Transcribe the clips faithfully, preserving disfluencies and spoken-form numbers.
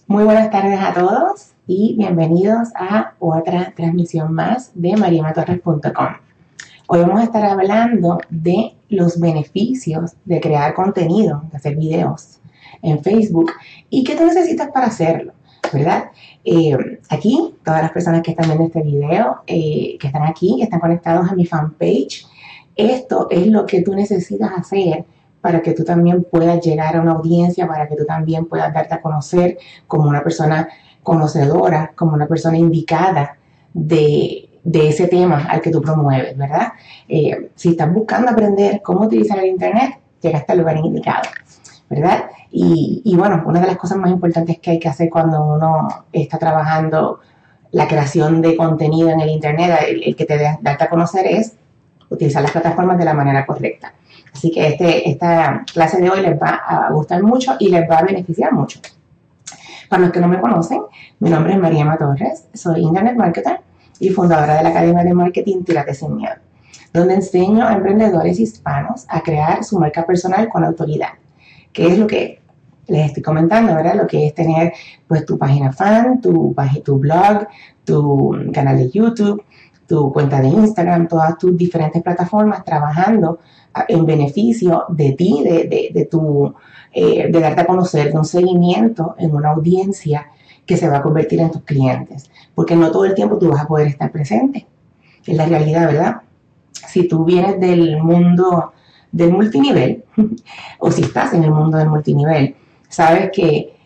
Muy buenas tardes a todos y bienvenidos a otra transmisión más de mariema torres punto com. Hoy vamos a estar hablando de los beneficios de crear contenido, de hacer videos en Facebook y qué tú necesitas para hacerlo, ¿verdad? Eh, aquí, todas las personas que están viendo este video, eh, que están aquí, que están conectados a mi fanpage, esto es lo que tú necesitas hacer para que tú también puedas llegar a una audiencia, para que tú también puedas darte a conocer como una persona conocedora, como una persona indicada de, de ese tema al que tú promueves, ¿verdad? Eh, si estás buscando aprender cómo utilizar el Internet, llegaste al lugar indicado, ¿verdad? Y, y bueno, una de las cosas más importantes que hay que hacer cuando uno está trabajando la creación de contenido en el Internet, el, el que te dé darte a conocer, es utilizar las plataformas de la manera correcta. Así que este, esta clase de hoy les va a gustar mucho y les va a beneficiar mucho. Para los que no me conocen, mi nombre es Mariema Torres, soy Internet Marketer y fundadora de la Academia de Marketing Tírate Sin Miedo, donde enseño a emprendedores hispanos a crear su marca personal con autoridad, que es lo que les estoy comentando, ¿verdad? Lo que es tener pues tu página fan, tu, tu blog, tu canal de YouTube, tu cuenta de Instagram, todas tus diferentes plataformas trabajando en beneficio de ti, de, de, de, tu, eh, de darte a conocer, de un seguimiento en una audiencia que se va a convertir en tus clientes. Porque no todo el tiempo tú vas a poder estar presente. Es la realidad, ¿verdad? Si tú vienes del mundo del multinivel, o si estás en el mundo del multinivel, sabes que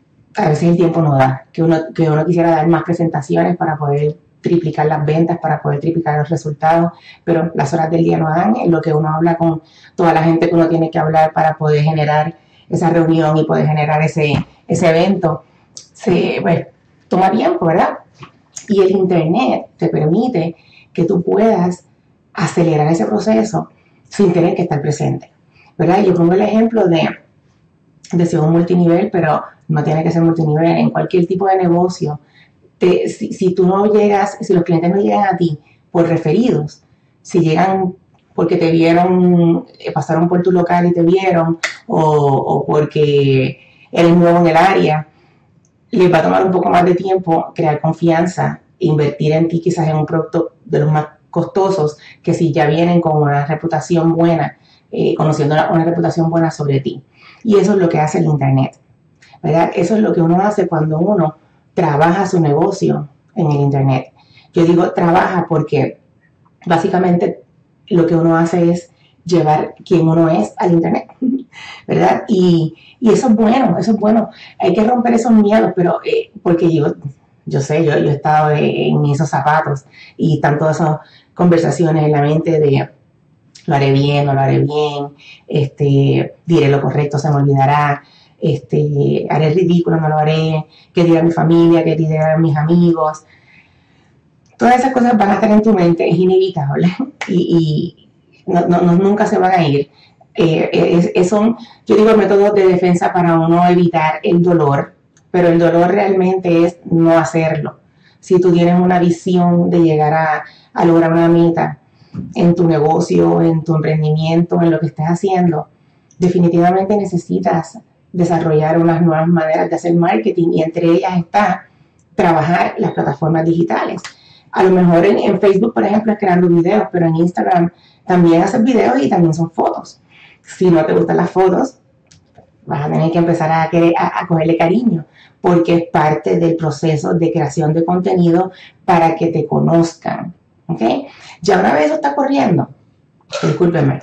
a veces el tiempo no da, que uno, que uno quisiera dar más presentaciones para poder triplicar las ventas, para poder triplicar los resultados, pero las horas del día no dan, en lo que uno habla con toda la gente que uno tiene que hablar para poder generar esa reunión y poder generar ese, ese evento, se, pues, toma tiempo, ¿verdad? Y el Internet te permite que tú puedas acelerar ese proceso sin tener que estar presente, ¿verdad? Yo pongo el ejemplo de, de ser un multinivel, pero no tiene que ser multinivel, en cualquier tipo de negocio. Te, si, si tú no llegas, si los clientes no llegan a ti por referidos, si llegan porque te vieron, pasaron por tu local y te vieron, o, o porque eres nuevo en el área, les va a tomar un poco más de tiempo crear confianza, invertir en ti quizás en un producto de los más costosos, que si ya vienen con una reputación buena, eh, conociendo una, una reputación buena sobre ti. Y eso es lo que hace el Internet, ¿verdad? Eso es lo que uno hace cuando uno trabaja su negocio en el Internet. Yo digo trabaja porque básicamente lo que uno hace es llevar quien uno es al Internet, ¿verdad? Y, y eso es bueno, eso es bueno. Hay que romper esos miedos, pero eh, porque yo, yo sé, yo, yo he estado en esos zapatos y están todas esas conversaciones en la mente de lo haré bien, no lo haré bien, este, diré lo correcto, se me olvidará. Este, haré el ridículo, no lo haré, qué dirá mi familia, qué dirán mis amigos. Todas esas cosas van a estar en tu mente, es inevitable y, y no, no, nunca se van a ir. Eh, es, es, son, yo digo, métodos de defensa para uno evitar el dolor, pero el dolor realmente es no hacerlo. Si tú tienes una visión de llegar a, a lograr una meta en tu negocio, en tu emprendimiento, en lo que estés haciendo, definitivamente necesitas desarrollar unas nuevas maneras de hacer marketing y entre ellas está trabajar las plataformas digitales. A lo mejor en, en Facebook, por ejemplo, es creando videos, pero en Instagram también haces videos y también son fotos. Si no te gustan las fotos, vas a tener que empezar a, querer, a, a cogerle cariño, porque es parte del proceso de creación de contenido para que te conozcan, ¿ok? Ya una vez eso está corriendo, discúlpenme,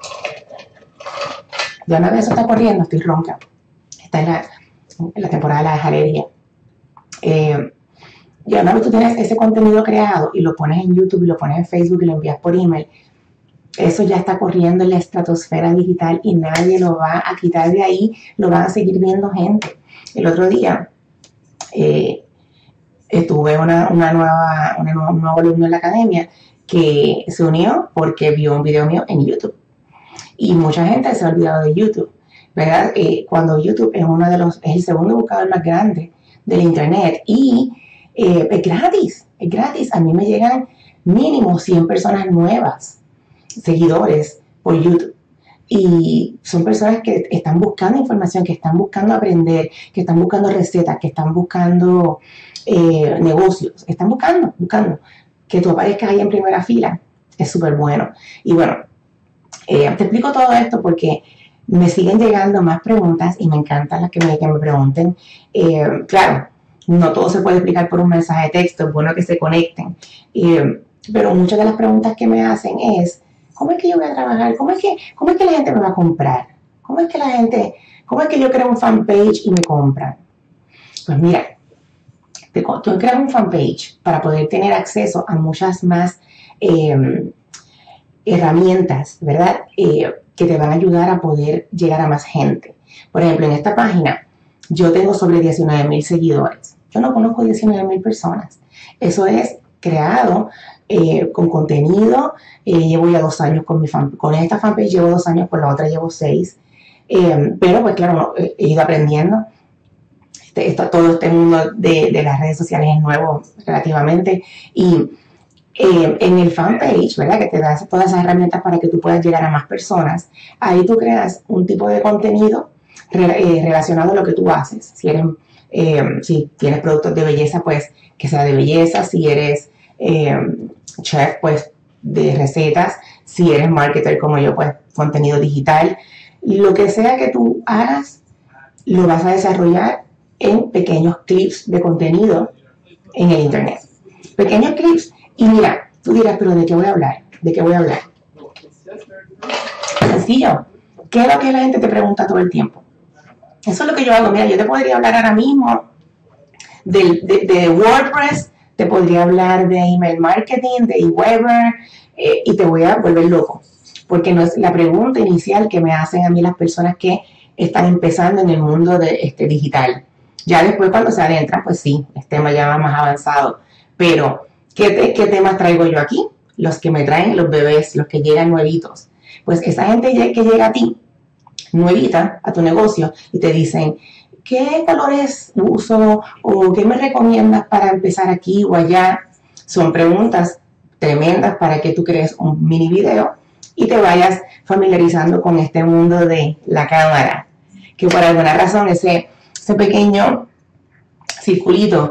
ya una vez eso está corriendo, estoy ronca. Está en la, en la temporada de las alergias. Eh, ya una vez tú tienes ese contenido creado y lo pones en YouTube y lo pones en Facebook y lo envías por email, eso ya está corriendo en la estratosfera digital y nadie lo va a quitar de ahí, lo van a seguir viendo gente. El otro día eh, tuve una, una nueva, una nueva, un nuevo alumno en la academia que se unió porque vio un video mío en YouTube. Y mucha gente se ha olvidado de YouTube, ¿verdad? Eh, cuando YouTube es uno de los, es el segundo buscador más grande del Internet y eh, es gratis, es gratis. A mí me llegan mínimo cien personas nuevas, seguidores por YouTube. Y son personas que están buscando información, que están buscando aprender, que están buscando recetas, que están buscando eh, negocios, están buscando, buscando. Que tú aparezcas ahí en primera fila es súper bueno. Y bueno, eh, te explico todo esto porque me siguen llegando más preguntas y me encantan las que me, que me pregunten. Eh, claro, no todo se puede explicar por un mensaje de texto, es bueno que se conecten. Eh, pero muchas de las preguntas que me hacen es, ¿cómo es que yo voy a trabajar? ¿Cómo es que, cómo es que la gente me va a comprar? ¿Cómo es que la gente, cómo es que yo creo un fanpage y me compran? Pues mira, te, tú creas un fanpage para poder tener acceso a muchas más eh, herramientas, ¿verdad? Eh, que te van a ayudar a poder llegar a más gente. Por ejemplo, en esta página yo tengo sobre diecinueve mil seguidores. Yo no conozco diecinueve mil personas. Eso es creado eh, con contenido. Eh, llevo ya dos años con mi fan, con esta fanpage llevo dos años, con la otra llevo seis. Eh, pero pues claro, he ido aprendiendo. Este, esto, todo este mundo de, de las redes sociales es nuevo relativamente. Y Eh, en el fanpage, ¿verdad? Que te da todas esas herramientas para que tú puedas llegar a más personas. Ahí tú creas un tipo de contenido re, eh, relacionado a lo que tú haces. Si eres, eh, si tienes productos de belleza, pues que sea de belleza. Si eres eh, chef, pues de recetas. Si eres marketer como yo, pues contenido digital. Lo que sea que tú hagas, lo vas a desarrollar en pequeños clips de contenido en el internet. Pequeños clips. Y mira, tú dirás, pero ¿de qué voy a hablar? ¿De qué voy a hablar? Sencillo. ¿Qué es lo que la gente te pregunta todo el tiempo? Eso es lo que yo hago. Mira, yo te podría hablar ahora mismo de, de, de WordPress, te podría hablar de email marketing, de eWeber, eh, y te voy a volver loco. Porque no es la pregunta inicial que me hacen a mí las personas que están empezando en el mundo de, este, digital. Ya después cuando se adentran, pues sí, es tema ya más avanzado. Pero ¿Qué, te, ¿Qué temas traigo yo aquí? Los que me traen los bebés, los que llegan nuevitos. Pues esa gente que llega a ti, nuevita, a tu negocio, y te dicen, ¿qué colores uso? ¿O qué me recomiendas para empezar aquí o allá? Son preguntas tremendas para que tú crees un mini video y te vayas familiarizando con este mundo de la cámara. Que por alguna razón ese, ese pequeño circulito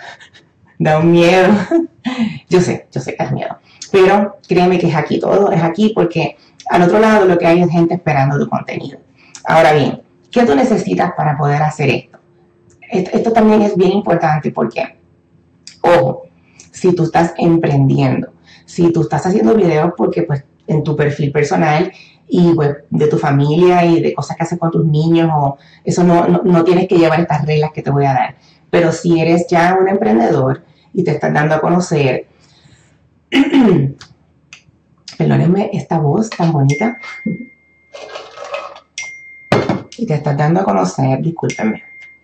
da un miedo. Yo sé, yo sé que es miedo. Pero créeme que es aquí, todo es aquí porque al otro lado lo que hay es gente esperando tu contenido. Ahora bien, ¿qué tú necesitas para poder hacer esto? Esto, esto también es bien importante porque, ojo, si tú estás emprendiendo, si tú estás haciendo videos porque pues en tu perfil personal y pues, de tu familia y de cosas que haces con tus niños, o eso no, no, no tienes que llevar estas reglas que te voy a dar. Pero si eres ya un emprendedor y te estás dando a conocer, perdónenme esta voz tan bonita, y te estás dando a conocer, discúlpenme,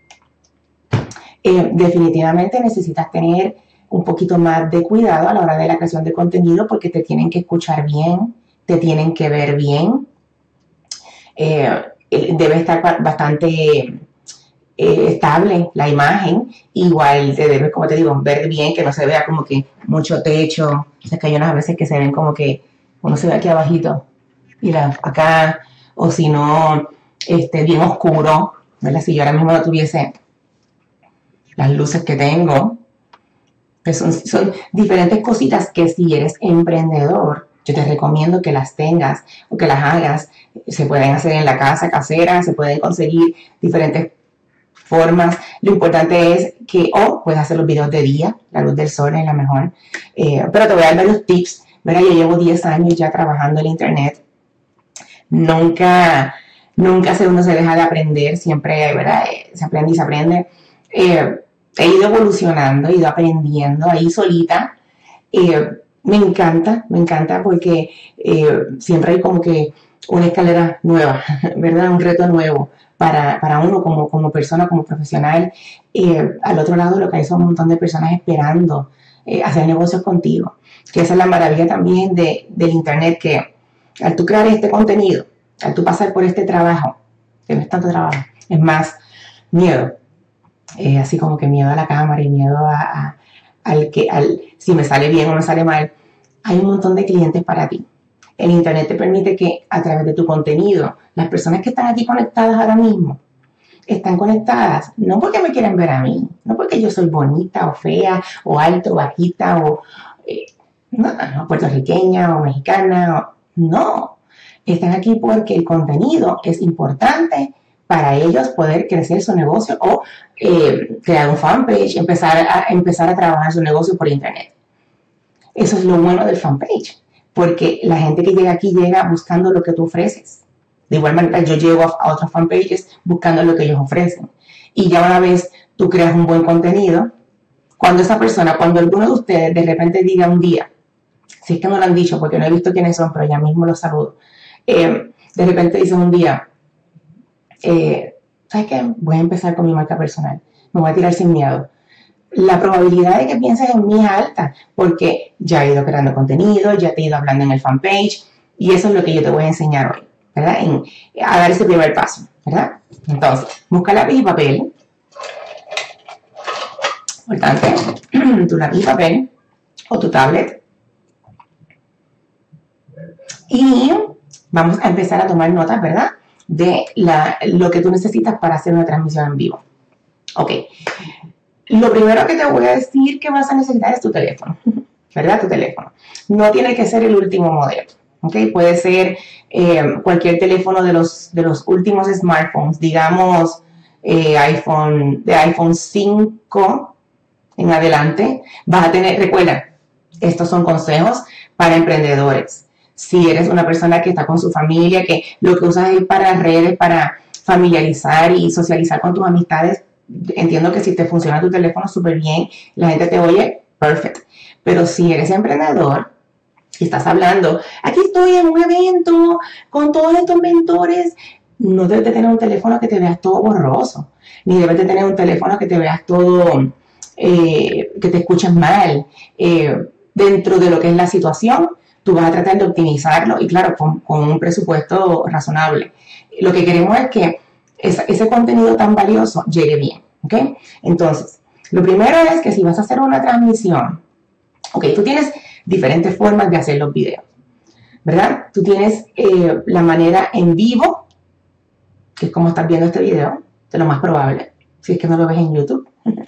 eh, definitivamente necesitas tener un poquito más de cuidado a la hora de la creación de contenido porque te tienen que escuchar bien, te tienen que ver bien, eh, debe estar bastante Eh, estable la imagen, igual te debes, como te digo, ver bien, que no se vea como que mucho techo. O sea, que hay unas veces que se ven como que uno se ve aquí abajito y la, acá, o si no, este, bien oscuro, ¿verdad? Si yo ahora mismo no tuviese las luces que tengo, pues son, son diferentes cositas que si eres emprendedor, yo te recomiendo que las tengas o que las hagas. Se pueden hacer en la casa casera, se pueden conseguir diferentes formas. Lo importante es que o oh, puedes hacer los videos de día, la luz del sol es la mejor, eh, pero te voy a dar varios tips. Mira, yo llevo diez años ya trabajando en internet, nunca nunca se, uno se deja de aprender, siempre, ¿verdad? Se aprende y se aprende. Eh, he ido evolucionando, he ido aprendiendo ahí solita. Eh, me encanta, me encanta porque eh, siempre hay como que una escalera nueva, ¿verdad? Un reto nuevo para, para uno como, como persona, como profesional. Eh, al otro lado lo que hay son un montón de personas esperando eh, hacer negocios contigo. Que esa es la maravilla también de, del internet, que al tú crear este contenido, al tú pasar por este trabajo, que no es tanto trabajo, es más miedo, eh, así como que miedo a la cámara y miedo a, a, al que, al, si me sale bien o me sale mal, hay un montón de clientes para ti. El Internet te permite que a través de tu contenido, las personas que están aquí conectadas ahora mismo, están conectadas no porque me quieren ver a mí, no porque yo soy bonita o fea o alta o bajita o eh, no, no, puertorriqueña o mexicana, o, no. Están aquí porque el contenido es importante para ellos poder crecer su negocio o eh, crear un fanpage, empezar a, empezar a trabajar su negocio por internet. Eso es lo bueno del fanpage, porque la gente que llega aquí llega buscando lo que tú ofreces. De igual manera, yo llego a otros fanpages buscando lo que ellos ofrecen. Y ya una vez tú creas un buen contenido, cuando esa persona, cuando alguno de ustedes de repente diga un día, si es que no lo han dicho, porque no he visto quiénes son, pero ya mismo los saludo, eh, de repente dicen un día, eh, ¿sabes qué? Voy a empezar con mi marca personal, me voy a tirar sin miedo. La probabilidad de que pienses en mí es alta, porque ya he ido creando contenido, ya te he ido hablando en el fanpage, y eso es lo que yo te voy a enseñar hoy, ¿verdad? En, a dar ese primer paso, ¿verdad? Entonces, busca lápiz y papel. Importante, tu lápiz y papel o tu tablet. Y vamos a empezar a tomar notas, ¿verdad? De la, lo que tú necesitas para hacer una transmisión en vivo. Ok. Lo primero que te voy a decir que vas a necesitar es tu teléfono, ¿verdad? Tu teléfono. No tiene que ser el último modelo. ¿Okay? Puede ser eh, cualquier teléfono de los, de los últimos smartphones, digamos eh, iPhone, de iPhone cinco en adelante. Vas a tener, recuerda, estos son consejos para emprendedores. Si eres una persona que está con su familia, que lo que usas es para redes, para familiarizar y socializar con tus amistades, entiendo que si te funciona tu teléfono súper bien, la gente te oye, perfecto. Pero si eres emprendedor, si estás hablando, aquí estoy en un evento con todos estos mentores, no debes de tener un teléfono que te veas todo borroso, ni debes de tener un teléfono que te veas todo, eh, que te escuches mal. Eh, dentro de lo que es la situación, tú vas a tratar de optimizarlo y claro, con, con un presupuesto razonable. Lo que queremos es que esa, ese contenido tan valioso llegue bien, ¿ok? Entonces, lo primero es que si vas a hacer una transmisión, ok, tú tienes diferentes formas de hacer los videos, ¿verdad? Tú tienes eh, la manera en vivo, que es como estás viendo este video, de lo más probable, si es que no lo ves en YouTube,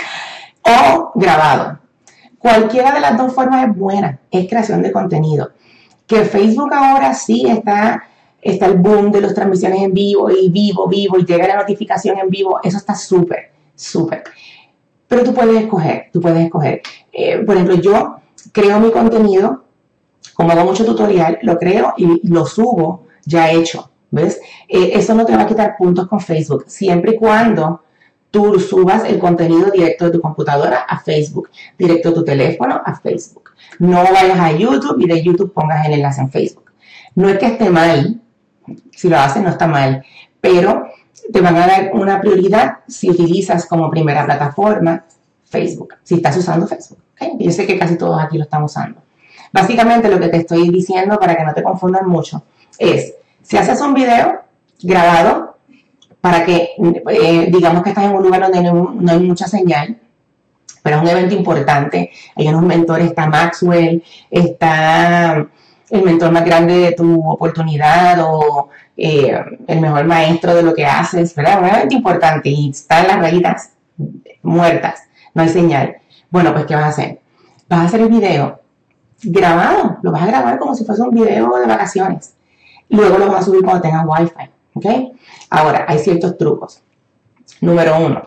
o grabado. Cualquiera de las dos formas es buena, es creación de contenido. Que Facebook ahora sí está, está el boom de las transmisiones en vivo y vivo, vivo, y llega la notificación en vivo, eso está súper, súper. Pero tú puedes escoger, tú puedes escoger. Eh, por ejemplo, yo creo mi contenido, como hago mucho tutorial, lo creo y lo subo ya hecho, ¿ves? Eh, eso no te va a quitar puntos con Facebook, siempre y cuando tú subas el contenido directo de tu computadora a Facebook, directo de tu teléfono a Facebook. No vayas a YouTube y de YouTube pongas el enlace en Facebook. No es que esté mal, si lo haces no está mal, pero te van a dar una prioridad si utilizas como primera plataforma Facebook, si estás usando Facebook. ¿Okay? Yo sé que casi todos aquí lo están usando. Básicamente lo que te estoy diciendo para que no te confundan mucho es, si haces un video grabado para que eh, digamos que estás en un lugar donde no, no hay mucha señal, pero es un evento importante, hay unos mentores, está Maxwell, está el mentor más grande de tu oportunidad o eh, el mejor maestro de lo que haces, ¿verdad? Un evento importante y están las rayitas muertas, no hay señal. Bueno, pues ¿qué vas a hacer? Vas a hacer el video grabado, lo vas a grabar como si fuese un video de vacaciones. Luego lo vas a subir cuando tengas Wi-Fi, ¿ok? Ahora, hay ciertos trucos. Número uno.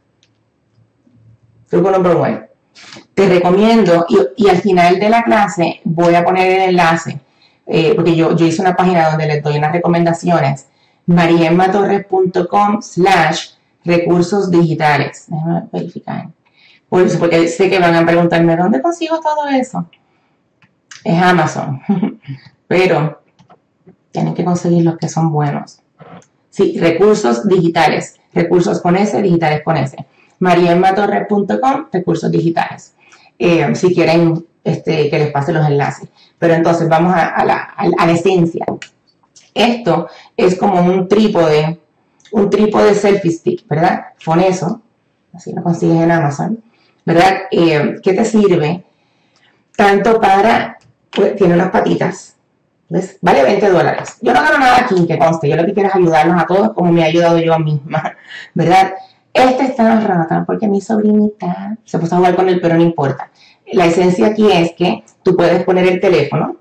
Truco número uno. Te recomiendo, y, y al final de la clase voy a poner el enlace, eh, porque yo, yo hice una página donde les doy unas recomendaciones, mariemmatorres.com slash recursos digitales. Déjame verificar. Por eso, porque sé que van a preguntarme, ¿dónde consigo todo eso? Es Amazon. Pero tienen que conseguir los que son buenos. Sí, recursos digitales. Recursos con S, digitales con S. mariemmatorres punto com, recursos digitales. Eh, si quieren este, que les pase los enlaces. Pero entonces vamos a, a, la, a, a la esencia. Esto es como un trípode, un trípode selfie stick, ¿verdad? Con eso, así lo consigues en Amazon, ¿verdad? Eh, ¿Qué te sirve? Tanto para, pues, tiene unas patitas, ¿Ves? Vale veinte dólares. Yo no gano nada aquí, que conste. Yo lo que quiero es ayudarlos a todos como me he ayudado yo a mí misma, ¿verdad? Este está rata porque mi sobrinita se puso a jugar con él, pero no importa. La esencia aquí es que tú puedes poner el teléfono.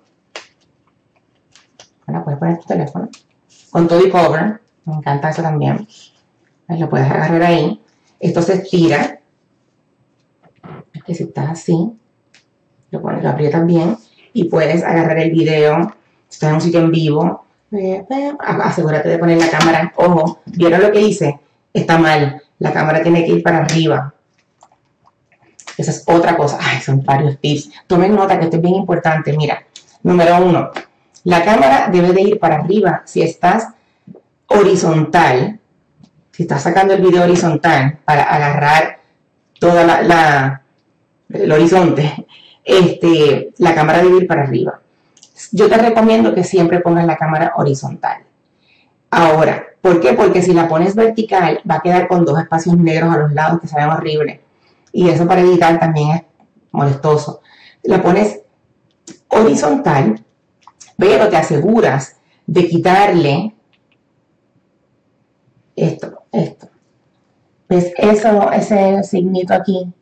Bueno, puedes poner tu teléfono con todo y cover. Me encanta eso también. Lo puedes agarrar ahí. Esto se estira. Es que si estás así, lo pones, lo aprietas bien y puedes agarrar el video. Si estás en un sitio en vivo, asegúrate de poner la cámara. Ojo, ¿vieron lo que hice? Está mal. La cámara tiene que ir para arriba. Esa es otra cosa. Ay, son varios tips. Tomen nota que esto es bien importante. Mira, número uno, la cámara debe de ir para arriba. Si estás horizontal, si estás sacando el video horizontal para agarrar toda la, la el horizonte, este, la cámara debe ir para arriba. Yo te recomiendo que siempre pongas la cámara horizontal. Ahora, ¿por qué? Porque si la pones vertical, va a quedar con dos espacios negros a los lados que se ven horribles. Y eso para editar también es molestoso. La pones horizontal, pero te aseguras de quitarle esto, esto. ¿Ves eso, ese signito aquí?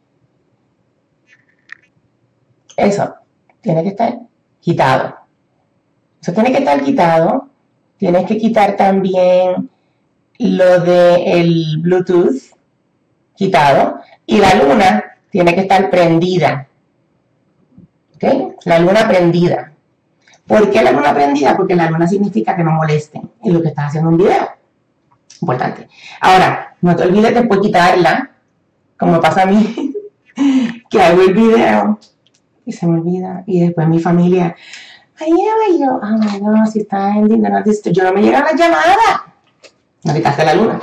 Eso tiene que estar quitado. Eso tiene que estar quitado. Tienes que quitar también lo del Bluetooth quitado. Y la luna tiene que estar prendida. ¿Ok? La luna prendida. ¿Por qué la luna prendida? Porque la luna significa que no molesten en lo que estás haciendo un video. Importante. Ahora, no te olvides después quitarla, como pasa a mí, que hago el video y se me olvida. Y después mi familia, ay, ay, yo, ay, no, si está en dinero, yo no me llega la llamada. No quitaste la luna.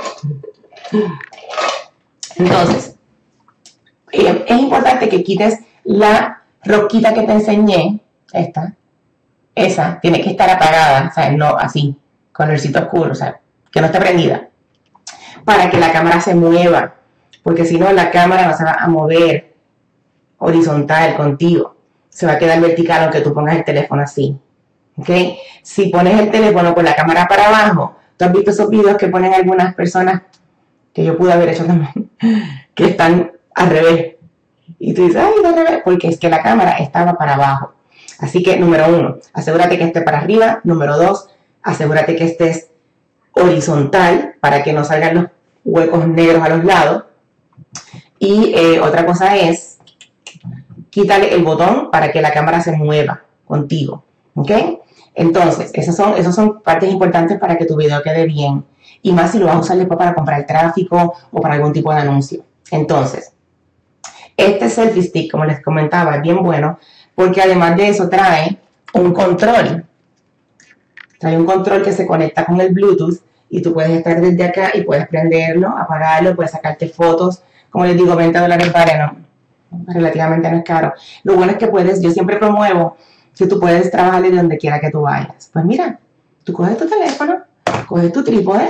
Entonces, eh, es importante que quites la roquita que te enseñé, esta, esa, tiene que estar apagada, o sea, no así, colorcito oscuro, o sea, que no esté prendida, para que la cámara se mueva, porque si no, la cámara no se va a mover horizontal contigo, se va a quedar vertical aunque tú pongas el teléfono así, ¿ok? Si pones el teléfono con la cámara para abajo, tú has visto esos videos que ponen algunas personas, que yo pude haber hecho también, que están al revés, y tú dices, ay, al revés, porque es que la cámara estaba para abajo. Así que, número uno, asegúrate que esté para arriba. Número dos, asegúrate que estés horizontal para que no salgan los huecos negros a los lados. Y eh, otra cosa es, quítale el botón para que la cámara se mueva contigo, ¿ok? Entonces, esas son, esas son partes importantes para que tu video quede bien. Y más si lo vas a usar después para comprar tráfico o para algún tipo de anuncio. Entonces, este selfie stick, como les comentaba, es bien bueno porque además de eso trae un control. Trae un control que se conecta con el Bluetooth y tú puedes estar desde acá y puedes prenderlo, apagarlo, puedes sacarte fotos. Como les digo, veinte dólares vale, no, relativamente no es caro. Lo bueno es que puedes, yo siempre promuevo que tú puedes trabajar desde donde quiera que tú vayas. Pues mira, tú coges tu teléfono, coges tu trípode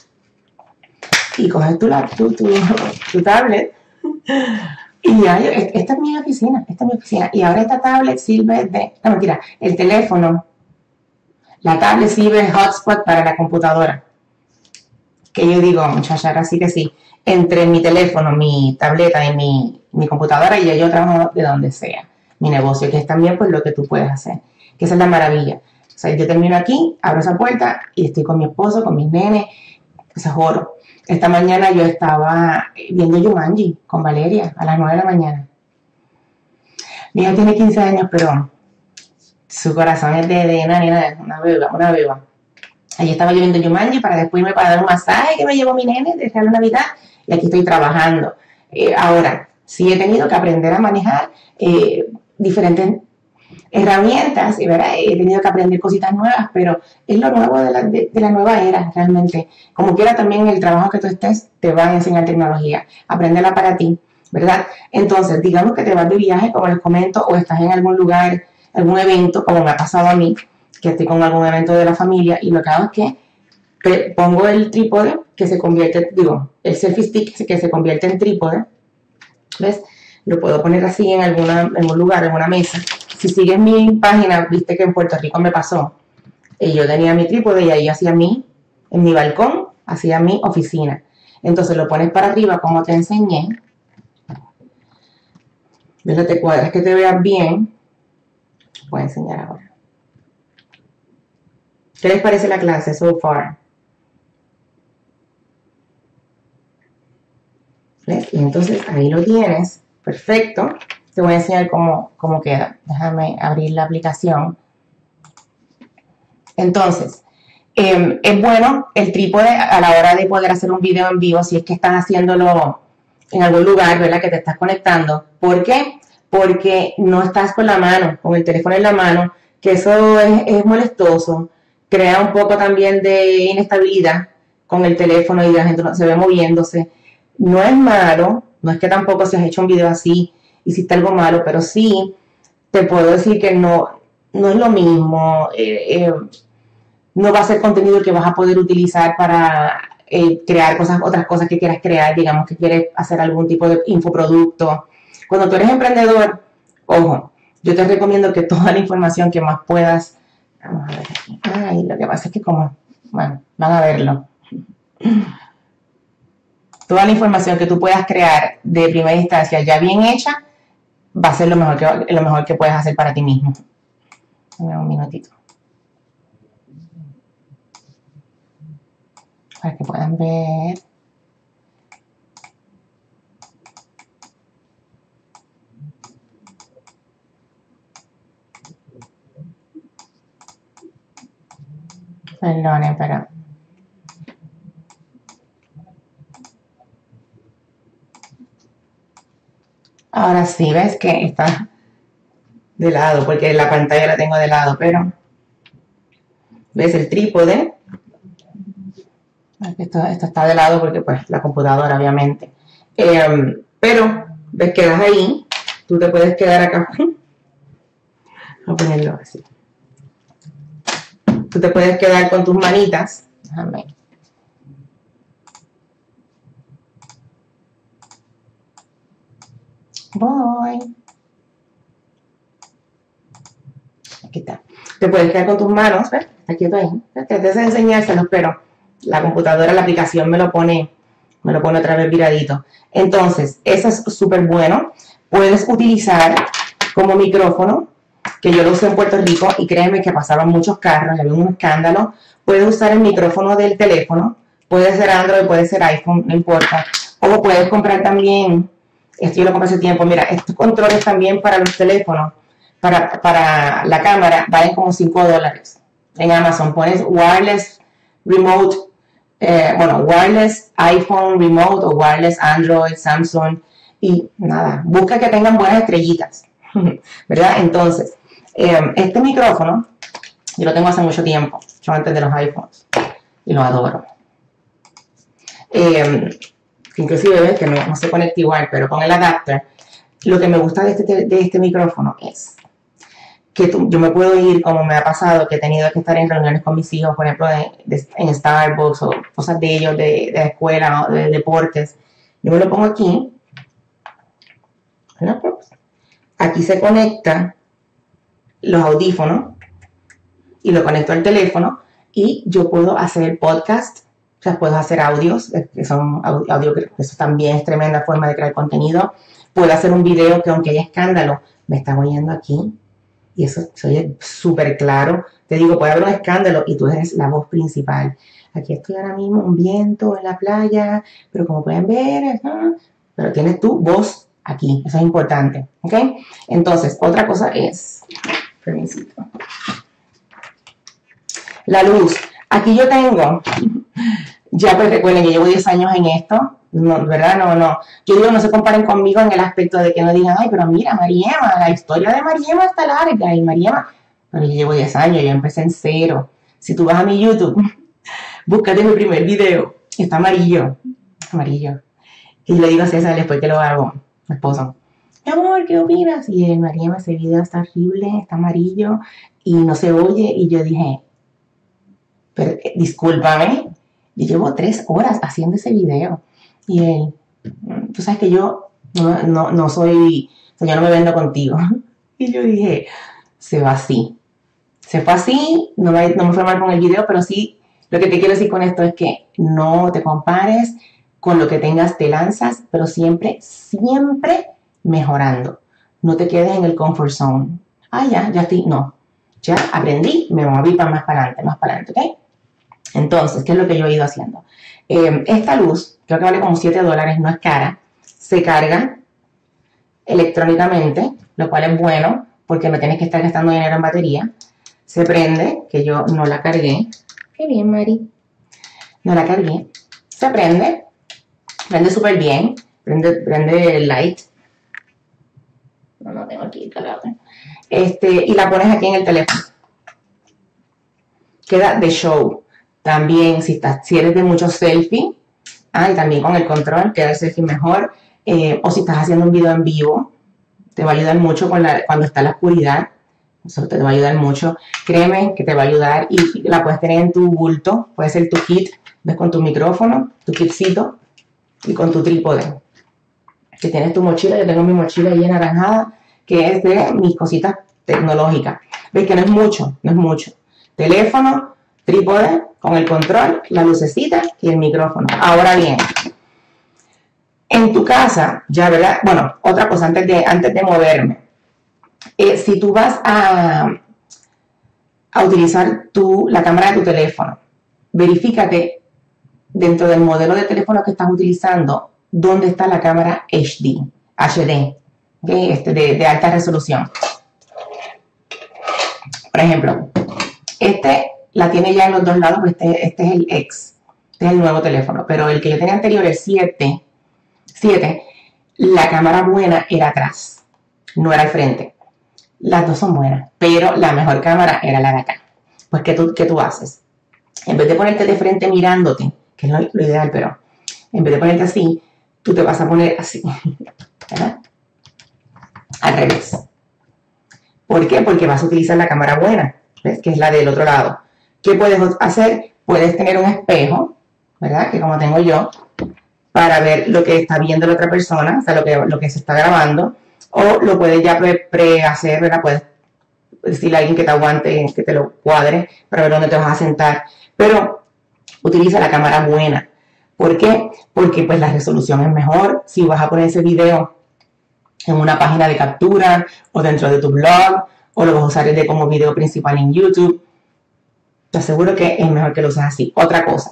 y coges tu, tu, tu, tu tablet. Y ya, esta es mi oficina, esta es mi oficina. Y ahora esta tablet sirve de, no mentira, el teléfono, la tablet sirve de hotspot para la computadora. Que yo digo, muchacha, ahora sí que sí, entre mi teléfono, mi tableta y mi, mi computadora, y ya yo trabajo de donde sea, mi negocio, que es también pues lo que tú puedes hacer, que esa es la maravilla. O sea, yo termino aquí, abro esa puerta y estoy con mi esposo, con mis nenes, ese es oro. Esta mañana yo estaba viendo Jumanji con Valeria a las nueve de la mañana. Mi hija tiene quince años, pero su corazón es de, de una nena, una beba, una beba. Allí estaba yo viendo Jumanji para después irme para dar un masaje que me llevó mi nene de regalo de Navidad y aquí estoy trabajando. Eh, ahora, sí he tenido que aprender a manejar eh, diferentes herramientas, y ¿verdad? He tenido que aprender cositas nuevas, pero es lo nuevo de la, de, de la nueva era realmente. Como quiera también el trabajo que tú estés te va a enseñar tecnología, apréndela para ti, ¿verdad? Entonces, digamos que te vas de viaje, como les comento, o estás en algún lugar, algún evento, como me ha pasado a mí, que estoy con algún evento de la familia, y lo que hago es que pongo el trípode, que se convierte, digo, el selfie stick que se convierte en trípode, ¿ves? Lo puedo poner así en, alguna, en un lugar, en una mesa, si sigues mi página, viste que en Puerto Rico me pasó. Y yo tenía mi trípode y ahí hacía mi, en mi balcón, hacía mi oficina. Entonces lo pones para arriba como te enseñé. ¿Ves? Te cuadras que te veas bien. Voy a enseñar ahora. ¿Qué les parece la clase so far? ¿Ves? Y entonces ahí lo tienes. Perfecto. Te voy a enseñar cómo, cómo queda. Déjame abrir la aplicación. Entonces, eh, es bueno el trípode a la hora de poder hacer un video en vivo si es que estás haciéndolo en algún lugar, ¿verdad? Que te estás conectando. ¿Por qué? Porque no estás con la mano, con el teléfono en la mano, que eso es, es molestoso. Crea un poco también de inestabilidad con el teléfono y la gente no se ve moviéndose. No es malo, no es que tampoco si has hecho un video así, hiciste algo malo, pero sí te puedo decir que no, no es lo mismo. Eh, eh, no va a ser contenido que vas a poder utilizar para eh, crear cosas, otras cosas que quieras crear, digamos que quieres hacer algún tipo de infoproducto. Cuando tú eres emprendedor, ojo, yo te recomiendo que toda la información que más puedas, vamos a ver aquí, ay, lo que pasa es que como, bueno, van a verlo. Toda la información que tú puedas crear de primera instancia ya bien hecha, va a ser lo mejor que, lo mejor que puedes hacer para ti mismo. Dame un minutito. Para que puedan ver. Perdonen, pero... Ahora sí, ves que está de lado, porque la pantalla la tengo de lado, pero... ¿Ves el trípode? Esto, esto está de lado porque pues la computadora obviamente. Eh, pero ves, quedas ahí, tú te puedes quedar acá. Voy a ponerlo así. Tú te puedes quedar con tus manitas. Déjame. Voy. Aquí está. Te puedes quedar con tus manos, ¿ves? Está quieto ahí. Traté de enseñárselos, pero la computadora, la aplicación me lo pone, me lo pone otra vez viradito. Entonces, eso es súper bueno. Puedes utilizar como micrófono, que yo lo usé en Puerto Rico y créeme que pasaban muchos carros, había un escándalo. Puedes usar el micrófono del teléfono, puede ser Android, puede ser iPhone, no importa. O puedes comprar también, esto yo lo compré hace tiempo, mira, estos controles también para los teléfonos, para, para la cámara, valen como cinco dólares. En Amazon pones wireless remote, eh, bueno, wireless iPhone remote o wireless Android, Samsung, y nada, busca que tengan buenas estrellitas, ¿verdad? Entonces, eh, este micrófono, yo lo tengo hace mucho tiempo, yo antes de los iPhones, y lo adoro. Eh, inclusive ves que no, no se conecta igual, pero con el adapter, lo que me gusta de este, de este micrófono es que tú, yo me puedo ir, como me ha pasado, que he tenido que estar en reuniones con mis hijos, por ejemplo, de, de, en Starbucks o cosas de ellos, de, de escuela o de deportes. Yo me lo pongo aquí. Aquí se conecta los audífonos y lo conecto al teléfono y yo puedo hacer podcast, o sea, puedo hacer audios, que son audio, eso también es tremenda forma de crear contenido. Puedo hacer un video que aunque haya escándalo, me está oyendo aquí. Y eso se oye súper claro. Te digo, puede haber un escándalo y tú eres la voz principal. Aquí estoy ahora mismo, un viento en la playa, pero como pueden ver, ¿no? Pero tienes tu voz aquí, eso es importante, ¿ok? Entonces, otra cosa es, permisito, la luz. Aquí yo tengo, ya pues recuerden que llevo diez años en esto, no, ¿verdad? No, no. Yo digo, no se comparen conmigo en el aspecto de que no digan, ay, pero mira, Mariema, la historia de Mariema está larga, y Mariema, pero yo llevo diez años, yo empecé en cero. Si tú vas a mi YouTube, búscate mi primer video, está amarillo, amarillo. Y le digo a César después que lo hago, mi esposo, mi amor, ¿qué opinas? Y él, Mariema, ese video está horrible, está amarillo, y no se oye, y yo dije, pero discúlpame, yo llevo tres horas haciendo ese video. Y él, tú sabes que yo no, no, no soy, o sea, yo no me vendo contigo. Y yo dije, se va así. Se fue así, no me, no me fue mal con el video, pero sí, lo que te quiero decir con esto es que no te compares, con lo que tengas te lanzas, pero siempre, siempre mejorando. No te quedes en el comfort zone. Ah, ya, ya estoy, no. Ya aprendí, me moví para más para adelante, más para adelante, ¿ok? Entonces, ¿qué es lo que yo he ido haciendo? Eh, esta luz, creo que vale como siete dólares, no es cara, se carga electrónicamente, lo cual es bueno, porque no tienes que estar gastando dinero en batería. Se prende, que yo no la cargué. Qué bien, Mari. No la cargué. Se prende, prende súper bien, prende, prende el light. No, no tengo aquí la otra. Este, y la pones aquí en el teléfono. Queda de show. También, si, estás, si eres de muchos selfies, ah, y también con el control, queda el selfie mejor. Eh, o si estás haciendo un video en vivo, te va a ayudar mucho con la, cuando está en la oscuridad. Eso te va a ayudar mucho. Créeme que te va a ayudar y la puedes tener en tu bulto. Puede ser tu kit, ves, con tu micrófono, tu kitcito y con tu trípode. Que tienes tu mochila, yo tengo mi mochila ahí anaranjada, que es de mis cositas tecnológicas. Ves que no es mucho, no es mucho. Teléfono, trípode con el control, la lucecita y el micrófono. Ahora bien, en tu casa, ya, ¿verdad? Bueno, otra cosa antes de, antes de moverme. Eh, si tú vas a, a utilizar tu, la cámara de tu teléfono, verifícate dentro del modelo de teléfono que estás utilizando dónde está la cámara H D, H D, ¿okay? este, de, de alta resolución. Por ejemplo, este la tiene ya en los dos lados, pues este, este es el X, este es el nuevo teléfono, pero el que yo tenía anterior, el siete, siete, la cámara buena era atrás, no era al frente. Las dos son buenas, pero la mejor cámara era la de acá. Pues, ¿qué tú, qué tú haces? En vez de ponerte de frente mirándote, que es lo, lo ideal, pero en vez de ponerte así, tú te vas a poner así, ¿verdad? Al revés. ¿Por qué? Porque vas a utilizar la cámara buena, ¿ves? Que es la del otro lado. ¿Qué puedes hacer? Puedes tener un espejo, ¿verdad? Que como tengo yo, para ver lo que está viendo la otra persona, o sea, lo que, lo que se está grabando. O lo puedes ya pre-hacer, ¿verdad? Puedes decirle a alguien que te aguante, que te lo cuadre, para ver dónde te vas a sentar. Pero utiliza la cámara buena. ¿Por qué? Porque pues la resolución es mejor. Si vas a poner ese video en una página de captura, o dentro de tu blog, o lo vas a usar de como video principal en YouTube, te aseguro que es mejor que lo uses así. Otra cosa,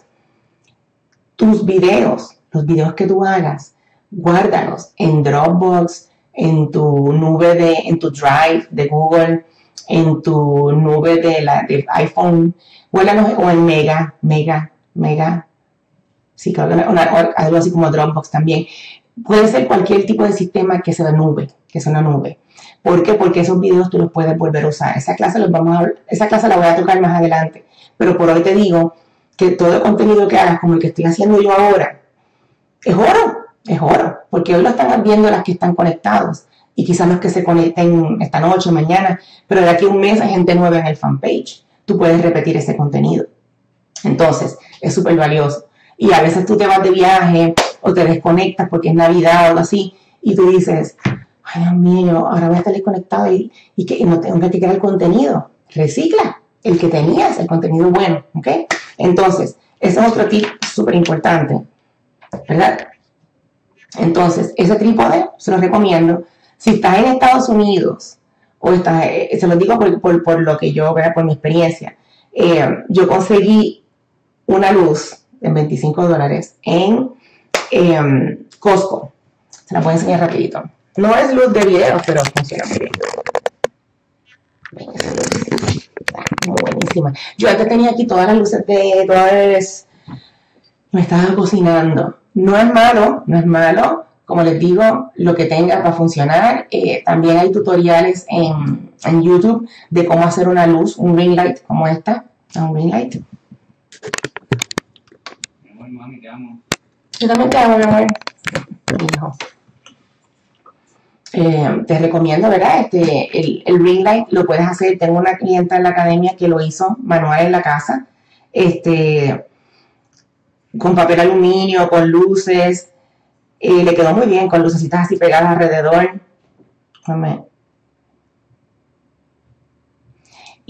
tus videos, los videos que tú hagas, guárdalos en Dropbox, en tu nube de, en tu Drive de Google, en tu nube de la de iPhone, o en Mega, Mega, Mega, sí, creo que una, una, algo así como Dropbox también. Puede ser cualquier tipo de sistema que sea de nube, que sea una nube. ¿Por qué? Porque esos videos tú los puedes volver a usar. Esa clase, los vamos a, esa clase la voy a tocar más adelante, pero por hoy te digo que todo el contenido que hagas, como el que estoy haciendo yo ahora, es oro. Es oro, porque hoy lo están viendo las que están conectados y quizás los que se conecten esta noche, mañana, pero de aquí a un mes hay gente nueva en el fanpage. Tú puedes repetir ese contenido. Entonces, es súper valioso. Y a veces tú te vas de viaje o te desconectas porque es Navidad o algo así y tú dices, ay Dios mío, ahora voy a estar desconectado y, y, que, y no tengo que crear el contenido. Recicla el que tenías, el contenido bueno, ¿ok? Entonces, ese es otro tip súper importante, ¿verdad? Entonces, ese trípode se lo recomiendo. Si estás en Estados Unidos, o estás, eh, se lo digo por, por, por lo que yo, ¿verdad? Por mi experiencia, eh, yo conseguí una luz de veinticinco dólares en eh, Costco. Se la voy a enseñar rapidito. No es luz de video, pero funciona muy bien. Muy buenísima. Yo antes tenía aquí todas las luces de todas. Me estaba cocinando. No es malo, no es malo. Como les digo, lo que tengas va a funcionar. Eh, también hay tutoriales en, en YouTube de cómo hacer una luz, un ring light como esta. Un ring light. Mami, te amo. Yo también te amo, mi amor. Hijo. Eh, te recomiendo, ¿verdad? Este, el, el ring light lo puedes hacer. Tengo una clienta en la academia que lo hizo manual en la casa. Este... con papel aluminio, con luces, eh, le quedó muy bien, con lucecitas así pegadas alrededor. Déjame.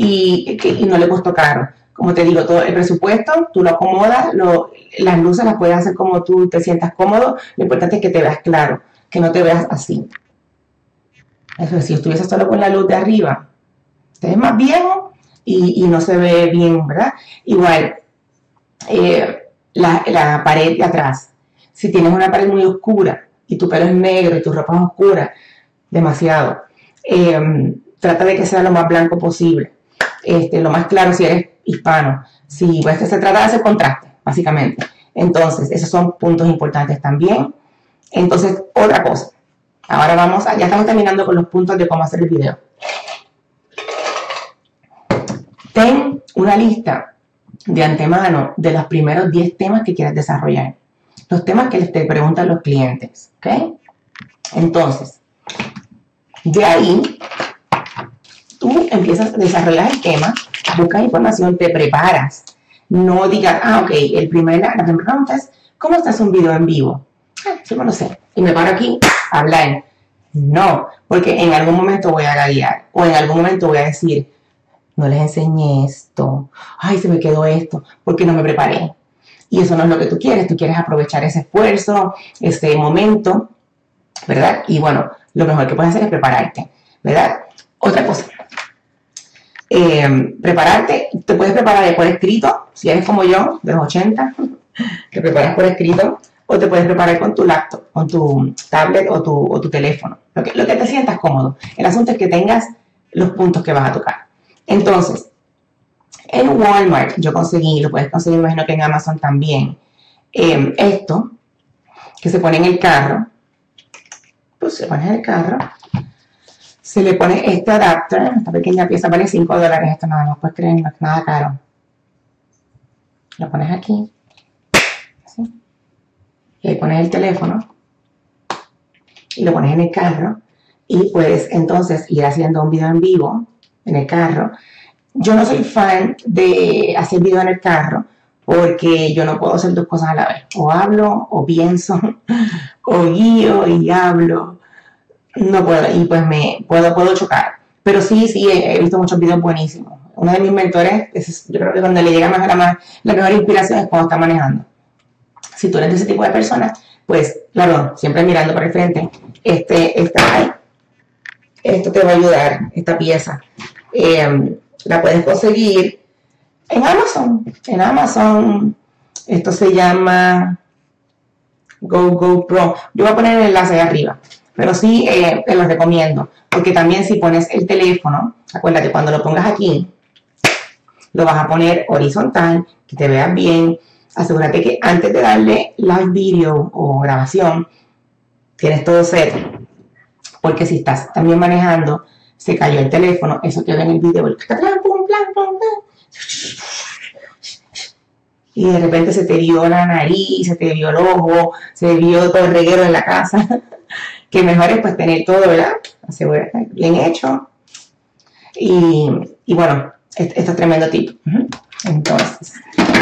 y, que, y no le costó caro. Como te digo, todo el presupuesto, tú lo acomodas, lo, las luces las puedes hacer como tú te sientas cómodo. Lo importante es que te veas claro, que no te veas así. Eso es, si estuviese solo con la luz de arriba, te ves más viejo y, y no se ve bien, ¿verdad? Igual, eh, la, la pared de atrás. Si tienes una pared muy oscura y tu pelo es negro y tu ropa es oscura, demasiado. Eh, trata de que sea lo más blanco posible. Este, lo más claro si eres hispano. Si, pues que se trata de hacer contraste, básicamente. Entonces, esos son puntos importantes también. Entonces, otra cosa. Ahora vamos a, ya estamos terminando con los puntos de cómo hacer el video. Ten una lista de antemano de los primeros diez temas que quieras desarrollar. Los temas que te preguntan los clientes, ¿ok? Entonces, de ahí, tú empiezas a desarrollar el tema, buscas información, te preparas. No digas, ah, ok, el primer, la primera pregunta es, ¿cómo estás un video en vivo? Ah, sí, no lo sé. Y me paro aquí a hablar. No, porque en algún momento voy a gaguear o en algún momento voy a decir, no les enseñé esto, ay, se me quedó esto, porque no me preparé. Y eso no es lo que tú quieres, tú quieres aprovechar ese esfuerzo, ese momento, ¿verdad? Y bueno, lo mejor que puedes hacer es prepararte, ¿verdad? Otra cosa, eh, prepararte, te puedes preparar por escrito, si eres como yo, de los ochenta, te preparas por escrito, o te puedes preparar con tu laptop, con tu tablet o tu, o tu teléfono, lo que, lo que te sientas cómodo. El asunto es que tengas los puntos que vas a tocar. Entonces, en Walmart yo conseguí, lo puedes conseguir, imagino que en Amazon también, eh, esto, que se pone en el carro, pues se pone en el carro, se le pone este adapter, esta pequeña pieza vale cinco dólares, esto nada más, puedes creer, no es nada caro. Lo pones aquí, así, y ahí pones el teléfono, y lo pones en el carro, y puedes entonces ir haciendo un video en vivo, en el carro. Yo no soy fan de hacer video en el carro porque yo no puedo hacer dos cosas a la vez. O hablo, o pienso, o guío y hablo. No puedo, y pues me puedo, puedo chocar. Pero sí, sí, he, he visto muchos videos buenísimos. Uno de mis mentores, es, yo creo que cuando le llega más a la, más, la mejor inspiración es cuando está manejando. Si tú eres de ese tipo de personas, pues claro, siempre mirando para el frente, este, esta, esto te va a ayudar, esta pieza. Eh, la puedes conseguir en Amazon. En Amazon, esto se llama Go Go Pro. Yo voy a poner el enlace ahí arriba, pero sí eh, te lo recomiendo, porque también si pones el teléfono, acuérdate, cuando lo pongas aquí, lo vas a poner horizontal, que te veas bien. Asegúrate que antes de darle live video o grabación, tienes todo set, porque si estás también manejando, se cayó el teléfono, eso quedó en el video, el plan, pum, plan, pum, plan. Y de repente se te vio la nariz, se te vio el ojo, se vio todo el reguero en la casa. Que mejor es pues tener todo, ¿verdad? Asegúrate, bien hecho. Y, y bueno, esto es tremendo tip. Entonces,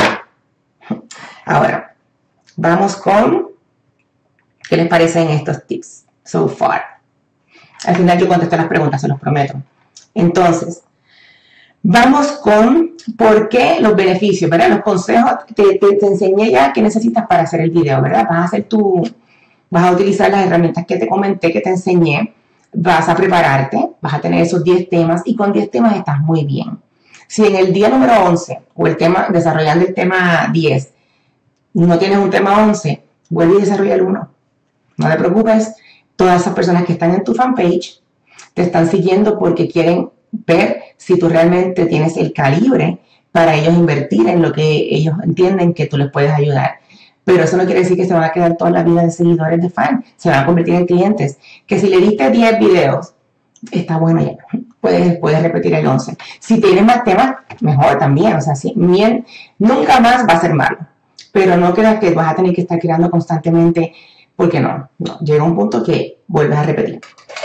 ahora, vamos con, ¿qué les parecen estos tips so far? Al final yo contesto las preguntas, se los prometo. Entonces, vamos con por qué los beneficios, ¿verdad? Los consejos, te, te, te enseñé ya qué necesitas para hacer el video, ¿verdad? Vas a hacer tu, vas a utilizar las herramientas que te comenté, que te enseñé, vas a prepararte, vas a tener esos diez temas y con diez temas estás muy bien. Si en el día número once o el tema, desarrollando el tema diez, no tienes un tema once, vuelve y desarrolla el uno. No te preocupes. Todas esas personas que están en tu fanpage te están siguiendo porque quieren ver si tú realmente tienes el calibre para ellos invertir en lo que ellos entienden que tú les puedes ayudar. Pero eso no quiere decir que se van a quedar toda la vida de seguidores de fan, se van a convertir en clientes. Que si le diste diez videos, está bueno ya, puedes, puedes repetir el once. Si tienes más temas, mejor también, o sea, si, bien, nunca más va a ser malo. Pero no creas que vas a tener que estar creando constantemente. Porque no, no, llega un punto que vuelves a repetir.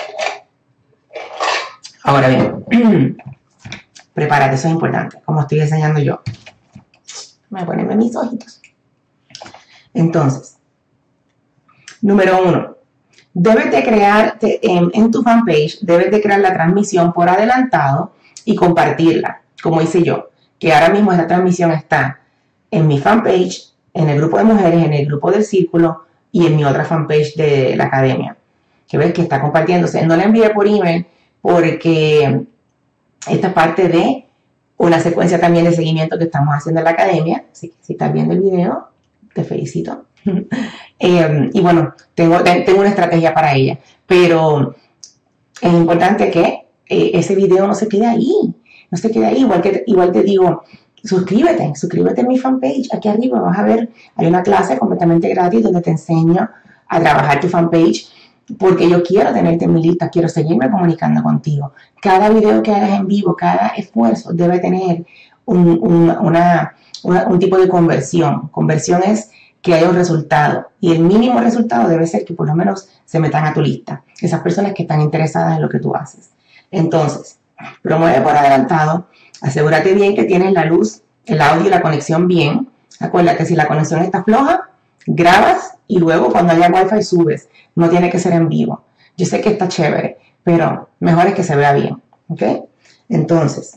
Ahora bien, prepárate, eso es importante, como estoy enseñando yo. Voy a ponerme mis ojitos. Entonces, número uno, debes de crear, en, en tu fanpage, debes de crear la transmisión por adelantado y compartirla. como hice yo, que ahora mismo esta transmisión está en mi fanpage, en el grupo de mujeres, en el grupo del círculo y en mi otra fanpage de la academia, que ves que está compartiéndose. No la envié por email porque esta es parte de una secuencia también de seguimiento que estamos haciendo en la academia. Así que si estás viendo el video, te felicito. eh, y bueno, tengo, tengo una estrategia para ella, pero es importante que eh, ese video no se quede ahí, no se quede ahí. Igual, que, igual te digo, suscríbete, suscríbete a mi fanpage. Aquí arriba vas a ver, hay una clase completamente gratis donde te enseño a trabajar tu fanpage, porque yo quiero tenerte en mi lista, quiero seguirme comunicando contigo. Cada video que hagas en vivo, cada esfuerzo debe tener un, un, una, una, un tipo de conversión. Conversión es que haya un resultado, y el mínimo resultado debe ser que por lo menos se metan a tu lista, esas personas que están interesadas en lo que tú haces. Entonces, promueve por adelantado, asegúrate bien que tienes la luz, el audio y la conexión bien. Acuérdate, si la conexión está floja, grabas y luego cuando haya wifi subes. No tiene que ser en vivo. Yo sé que está chévere, pero mejor es que se vea bien, ¿ok? Entonces,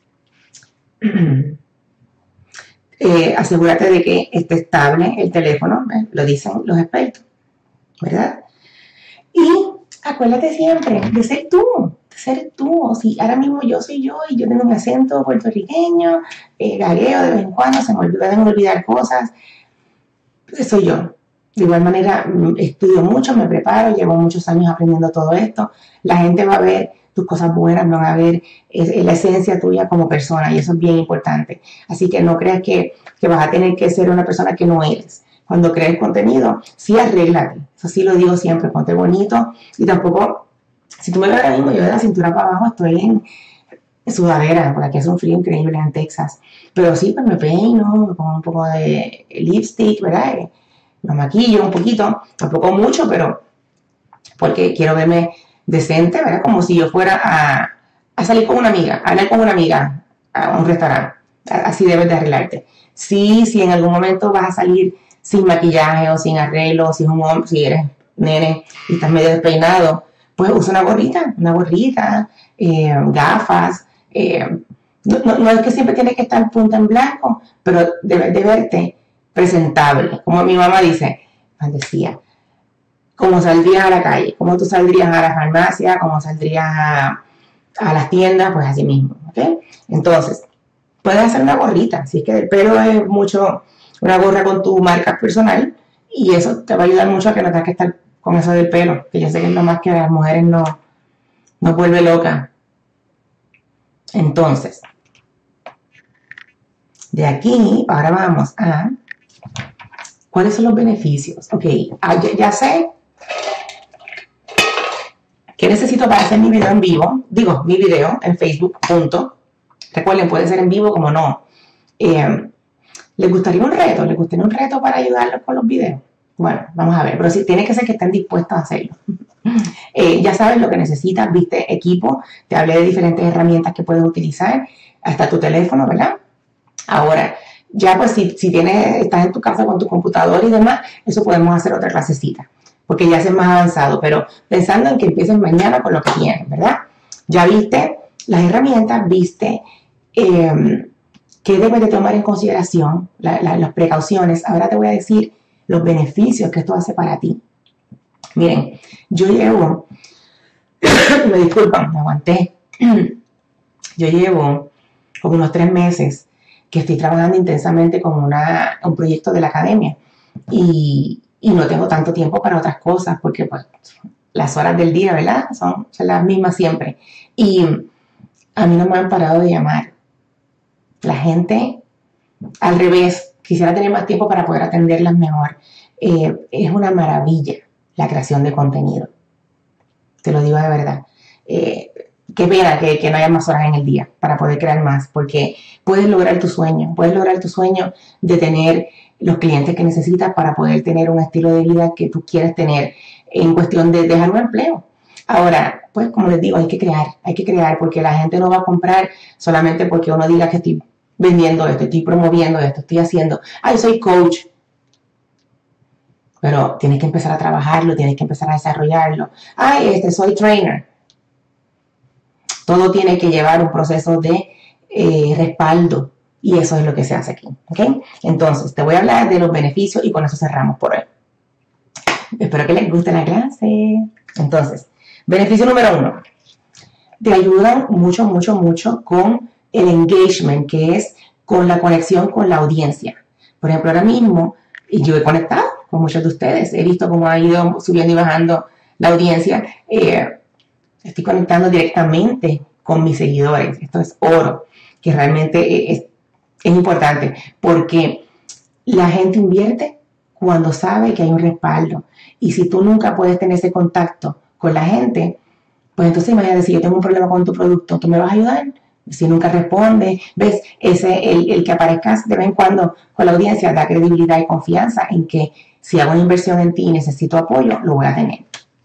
eh, asegúrate de que esté estable el teléfono, ¿eh? Lo dicen los expertos, ¿verdad? Y acuérdate siempre de ser tú, de ser tú. O si ahora mismo yo soy yo y yo tengo un acento puertorriqueño, eh, gagueo de vez en cuando, se me olvidan olvidar cosas, soy yo. De igual manera, estudio mucho, me preparo, llevo muchos años aprendiendo todo esto. La gente va a ver tus cosas buenas, van a ver es, la esencia tuya como persona, y eso es bien importante. Así que no creas que, que vas a tener que ser una persona que no eres. Cuando crees contenido, sí arréglate. Eso sí lo digo siempre, ponte bonito. Y tampoco, si tú me ves ahora mismo, yo de la cintura para abajo estoy en, en sudadera, porque aquí hace un frío increíble en Texas. Pero sí, pues me peino, me pongo un poco de lipstick, ¿verdad? Me maquillo un poquito, tampoco mucho, pero porque quiero verme decente, ¿verdad? Como si yo fuera a, a salir con una amiga, a hablar con una amiga a un restaurante. Así debes de arreglarte. Sí, si en algún momento vas a salir sin maquillaje o sin arreglo, si, es un hombre, si eres nene y estás medio despeinado, pues usa una gorrita, una gorrita, eh, gafas. Eh, no, no, no es que siempre tienes que estar punta en blanco, pero debes de verte presentable. Como mi mamá dice, decía, como saldrías a la calle, como tú saldrías a la farmacia, como saldrías a, a las tiendas, pues así mismo, ¿ok? Entonces, puedes hacer una gorrita, si es que el pelo es mucho, una gorra con tu marca personal, y eso te va a ayudar mucho a que no tengas que estar con eso del pelo, que yo sé que es lo más que a las mujeres no nos vuelve loca. Entonces, de aquí, ahora vamos a ¿cuáles son los beneficios? Ok, ya, ya sé qué necesito para hacer mi video en vivo. Digo, mi video en Facebook, punto. Recuerden, puede ser en vivo como no. Eh, ¿Les gustaría un reto? ¿Les gustaría un reto para ayudarlos con los videos? Bueno, vamos a ver, pero sí, tiene que ser que estén dispuestos a hacerlo. Eh, ya sabes lo que necesitas, viste, equipo. Te hablé de diferentes herramientas que puedes utilizar, hasta tu teléfono, ¿verdad? Ahora, ya pues si, si tienes, estás en tu casa con tu computador y demás, eso podemos hacer otra clasecita, porque ya es más avanzado, pero pensando en que empieces mañana con lo que tienes, ¿verdad? Ya viste las herramientas, viste eh, qué debes de tomar en consideración, la, la, las precauciones. Ahora te voy a decir los beneficios que esto hace para ti. Miren, yo llevo, me disculpan, me aguanté, yo llevo como unos tres meses que estoy trabajando intensamente con una, un proyecto de la academia y, y no tengo tanto tiempo para otras cosas porque pues las horas del día, ¿verdad? Son, son las mismas siempre. Y a mí no me han parado de llamar. La gente, al revés, quisiera tener más tiempo para poder atenderlas mejor. Eh, es una maravilla la creación de contenido. Te lo digo de verdad. Eh, qué pena que, que no haya más horas en el día para poder crear más, porque puedes lograr tu sueño, puedes lograr tu sueño de tener los clientes que necesitas para poder tener un estilo de vida que tú quieres tener en cuestión de dejar un empleo. Ahora, pues como les digo, hay que crear, hay que crear, porque la gente no va a comprar solamente porque uno diga que estoy vendiendo esto, estoy promoviendo esto, estoy haciendo, ay, soy coach. Pero tienes que empezar a trabajarlo, tienes que empezar a desarrollarlo. Ay, este, soy trainer. Todo tiene que llevar un proceso de eh, respaldo. Y eso es lo que se hace aquí, ¿ok? Entonces, te voy a hablar de los beneficios y con eso cerramos por hoy. Espero que les guste la clase. Entonces, beneficio número uno. Te ayudan mucho, mucho, mucho con el engagement, que es con la conexión con la audiencia. Por ejemplo, ahora mismo, yo he conectado con muchos de ustedes. He visto cómo ha ido subiendo y bajando la audiencia. Eh, estoy conectando directamente con mis seguidores. Esto es oro, que realmente es, es importante, porque la gente invierte cuando sabe que hay un respaldo. Y si tú nunca puedes tener ese contacto con la gente, pues entonces imagínate, si yo tengo un problema con tu producto, ¿tú me vas a ayudar? Si nunca responde, ves, ese, el, el que aparezcas de vez en cuando con la audiencia da credibilidad y confianza en que si hago una inversión en ti y necesito apoyo, lo voy a tener.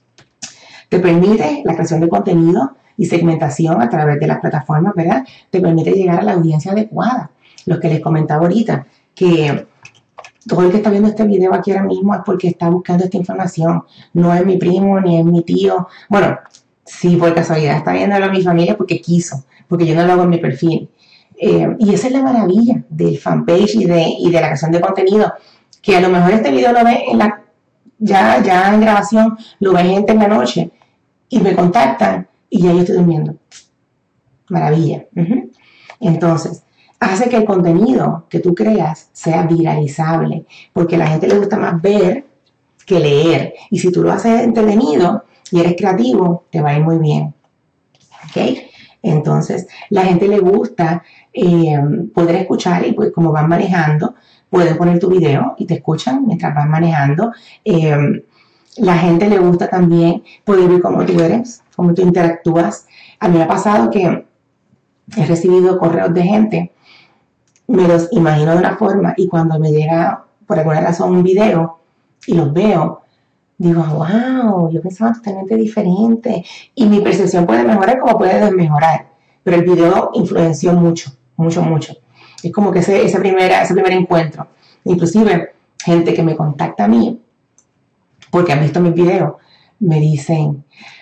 Te permite la creación de contenido y segmentación a través de las plataformas, ¿verdad? Te permite llegar a la audiencia adecuada. Lo que les comentaba ahorita, que todo el que está viendo este video aquí ahora mismo es porque está buscando esta información. No es mi primo, ni es mi tío. Bueno, sí, por casualidad está viéndolo a mi familia porque quiso, porque yo no lo hago en mi perfil. Eh, y esa es la maravilla del fanpage y de, y de la creación de contenido, que a lo mejor este video lo ve en la, ya, ya en grabación, lo ve gente en la noche y me contactan y ya yo estoy durmiendo. Maravilla. Uh-huh. Entonces, hace que el contenido que tú creas sea viralizable, porque a la gente le gusta más ver que leer. Y si tú lo haces entretenido y eres creativo, te va a ir muy bien. ¿Ok? Entonces, la gente le gusta eh, poder escuchar y pues como van manejando, pueden poner tu video y te escuchan mientras van manejando. Eh, la gente le gusta también poder ver cómo tú eres, cómo tú interactúas. A mí me ha pasado que he recibido correos de gente, me los imagino de una forma y cuando me llega por alguna razón un video y los veo, digo, wow, yo pensaba totalmente diferente. Y mi percepción puede mejorar como puede desmejorar. Pero el video influenció mucho, mucho, mucho. Es como que ese, ese, primera, ese primer encuentro. Inclusive, gente que me contacta a mí, porque han visto mis videos, me dicen,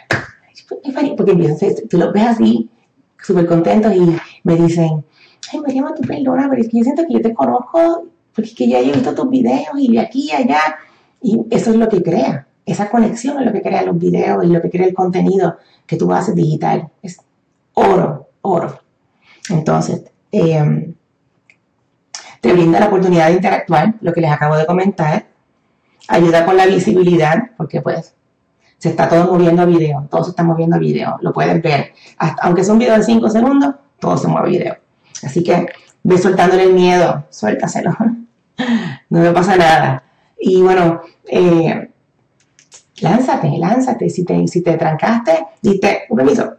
porque empiezan, tú los ves así, súper contentos, y me dicen, ay, María, tú perdona, pero es que yo siento que yo te conozco, porque es que ya he visto tus videos, y de aquí y allá. Y eso es lo que crea, esa conexión es lo que crea los videos y lo que crea el contenido que tú haces digital. Es oro, oro. Entonces, eh, te brinda la oportunidad de interactuar, lo que les acabo de comentar. Ayuda con la visibilidad, porque pues se está todo moviendo a video, todo se está moviendo a video, lo puedes ver. Hasta, aunque sea un video de cinco segundos, todo se mueve a video. Así que ve soltándole el miedo, suéltaselo. No me pasa nada. Y bueno, eh, lánzate, lánzate. Si te, si te trancaste, diste un permiso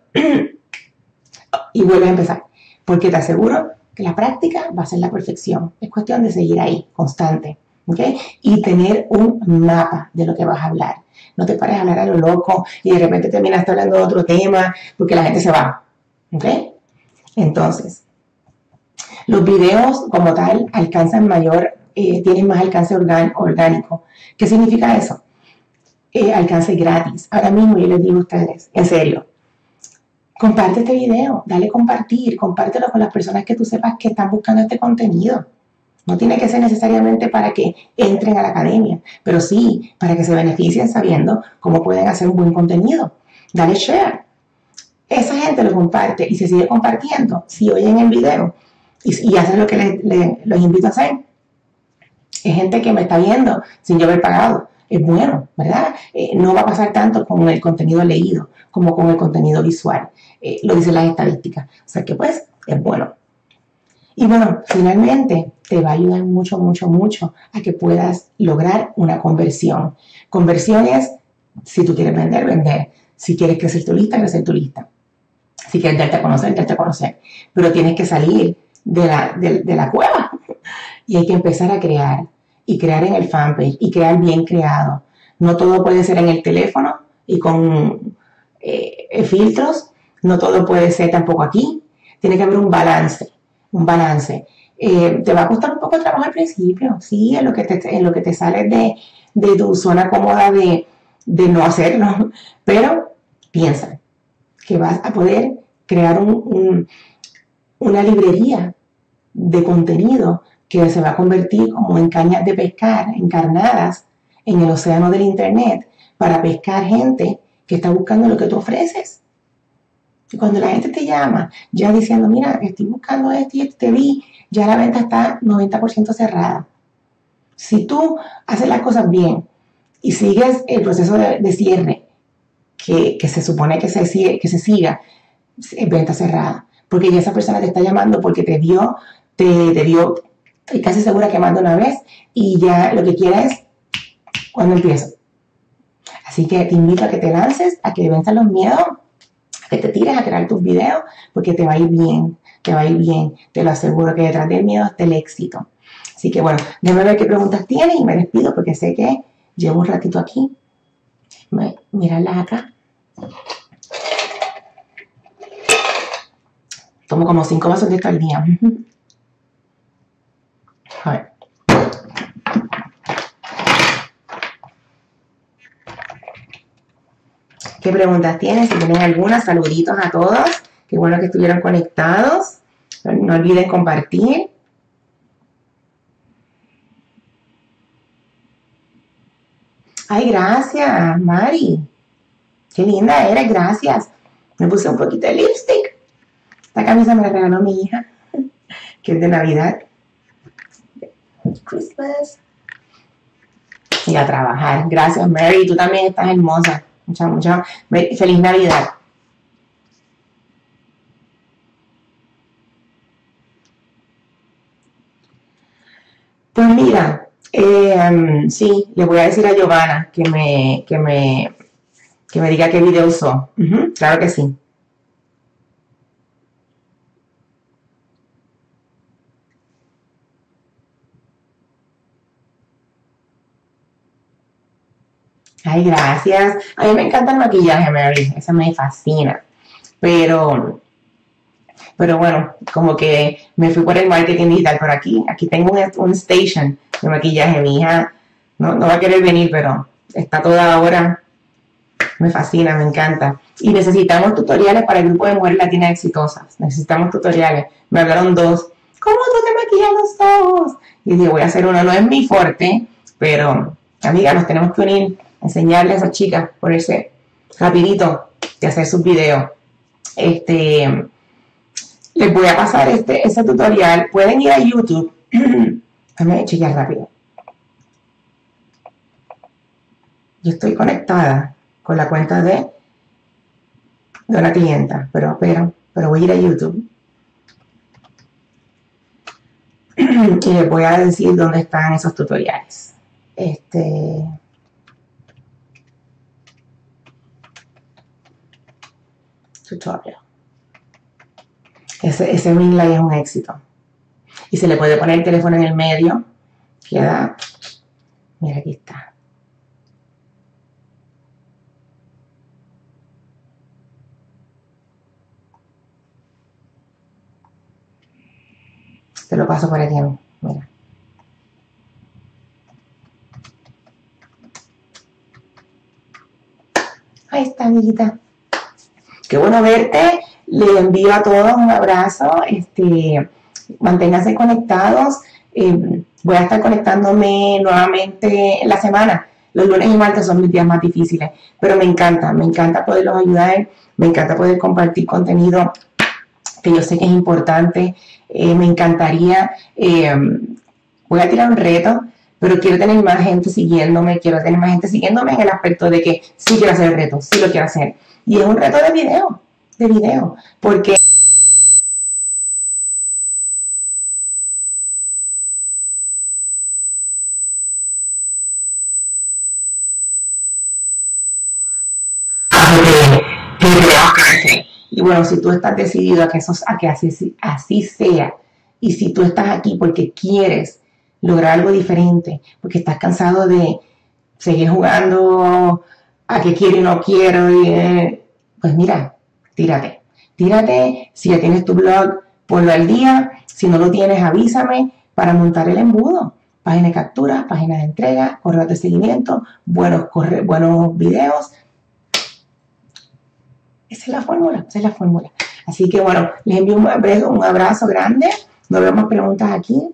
y vuelves a empezar. Porque te aseguro que la práctica va a ser la perfección. Es cuestión de seguir ahí, constante. ¿Okay? Y tener un mapa de lo que vas a hablar. No te pares a hablar a lo loco y de repente terminaste hablando de otro tema porque la gente se va. ¿Okay? Entonces, los videos como tal alcanzan mayor, eh, tienen más alcance orgánico. ¿Qué significa eso? Eh, alcance gratis. Ahora mismo yo les digo a ustedes, en serio, comparte este video, dale compartir, compártelo con las personas que tú sepas que están buscando este contenido. No tiene que ser necesariamente para que entren a la academia, pero sí para que se beneficien sabiendo cómo pueden hacer un buen contenido. Dale share. Esa gente lo comparte y se sigue compartiendo. Si oyen el video y, y hacen lo que les, les, los invito a hacer, es gente que me está viendo sin yo haber pagado. Es bueno, ¿verdad? Eh, no va a pasar tanto con el contenido leído como con el contenido visual. Eh, lo dicen las estadísticas. O sea que pues es bueno. Y bueno, finalmente te va a ayudar mucho, mucho, mucho a que puedas lograr una conversión. Conversión es, si tú quieres vender, vender. Si quieres crecer tu lista, crecer tu lista. Si quieres darte a conocer, darte a conocer. Pero tienes que salir de la, de, de la cueva. Y hay que empezar a crear. Y crear en el fanpage. Y crear bien creado. No todo puede ser en el teléfono y con eh, filtros. No todo puede ser tampoco aquí. Tiene que haber un balance. Un balance. Eh, te va a costar un poco de trabajo al principio, sí, en lo que te, en lo que te sales de, de tu zona cómoda de, de no hacerlo, pero piensa que vas a poder crear un, un, una librería de contenido que se va a convertir como en cañas de pescar encarnadas en el océano del internet para pescar gente que está buscando lo que tú ofreces. Y cuando la gente te llama, ya diciendo, mira, estoy buscando esto y esto, te vi, ya la venta está noventa por ciento cerrada. Si tú haces las cosas bien y sigues el proceso de, de cierre que, que se supone que se, que se siga, es venta cerrada. Porque ya esa persona te está llamando porque te vio, te, te vio, estoy casi segura que manda una vez y ya lo que quiere es cuando empiezo. Así que te invito a que te lances, a que venzas los miedos, a que te tires a crear tus videos, porque te va a ir bien, te va a ir bien. Te lo aseguro que detrás del miedo está el éxito. Así que bueno, déjame ver qué preguntas tienes y me despido porque sé que llevo un ratito aquí. Mírala acá. Tomo como cinco vasos de esto al día. A ver. ¿Qué preguntas tienen? Si tienen algunas, saluditos a todos. Qué bueno que estuvieron conectados. No olviden compartir. Ay, gracias, Mari. Qué linda eres, gracias. Me puse un poquito de lipstick. Esta camisa me la regaló mi hija, que es de Navidad. Christmas. Y a trabajar. Gracias, Mary. Tú también estás hermosa. Mucha, mucha. Feliz Navidad. Pues mira, eh, um, sí, le voy a decir a Giovanna que me, que me, que me diga qué video usó. Uh-huh, claro que sí. Ay, gracias. A mí me encanta el maquillaje, Mary. Eso me fascina. Pero, pero bueno, como que me fui por el marketing digital. Pero aquí, aquí tengo un, un station de maquillaje. Mi hija no, no va a querer venir, pero está toda ahora. Me fascina, me encanta. Y necesitamos tutoriales para el grupo de mujeres latinas exitosas. Necesitamos tutoriales. Me hablaron dos. ¿Cómo tú te maquillas los ojos? Y dije, voy a hacer uno. No es mi fuerte, pero, amiga, nos tenemos que unir. Enseñarle a esas chicas, ponerse rapidito de hacer sus videos. Este, les voy a pasar este, ese tutorial. Pueden ir a YouTube. Déjame chequear rápido. Yo estoy conectada con la cuenta de, de una clienta, pero, pero, pero voy a ir a YouTube. Y les voy a decir dónde están esos tutoriales. Este... tutorial. Ese, ese ring light es un éxito. Y se le puede poner el teléfono en el medio. Queda. Mira, aquí está. Te lo paso por aquí. Mira. Ahí está, amiguita. Qué bueno verte. Le envío a todos un abrazo. Este, manténganse conectados. Eh, voy a estar conectándome nuevamente en la semana. Los lunes y martes son mis días más difíciles, pero me encanta, me encanta poderlos ayudar, me encanta poder compartir contenido que yo sé que es importante. Eh, me encantaría, eh, voy a tirar un reto, pero quiero tener más gente siguiéndome, quiero tener más gente siguiéndome en el aspecto de que sí quiero hacer el reto, sí lo quiero hacer. Y es un reto de video, de video, porque y bueno, si tú estás decidido a que, eso, a que así, así sea, y si tú estás aquí porque quieres lograr algo diferente, porque estás cansado de seguir jugando a que quiero y no quiero, y, eh, pues mira, tírate. Tírate, si ya tienes tu blog, ponlo al día. Si no lo tienes, avísame para montar el embudo. Página de captura, página de entrega, correo de seguimiento, buenos, corre, buenos videos. Esa es la fórmula, esa es la fórmula. Así que bueno, les envío un abrazo, un abrazo grande. Nos vemos preguntas aquí.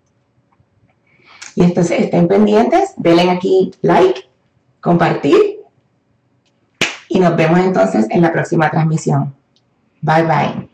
Y entonces estén pendientes, denle aquí like, compartir. Y nos vemos entonces en la próxima transmisión. Bye bye.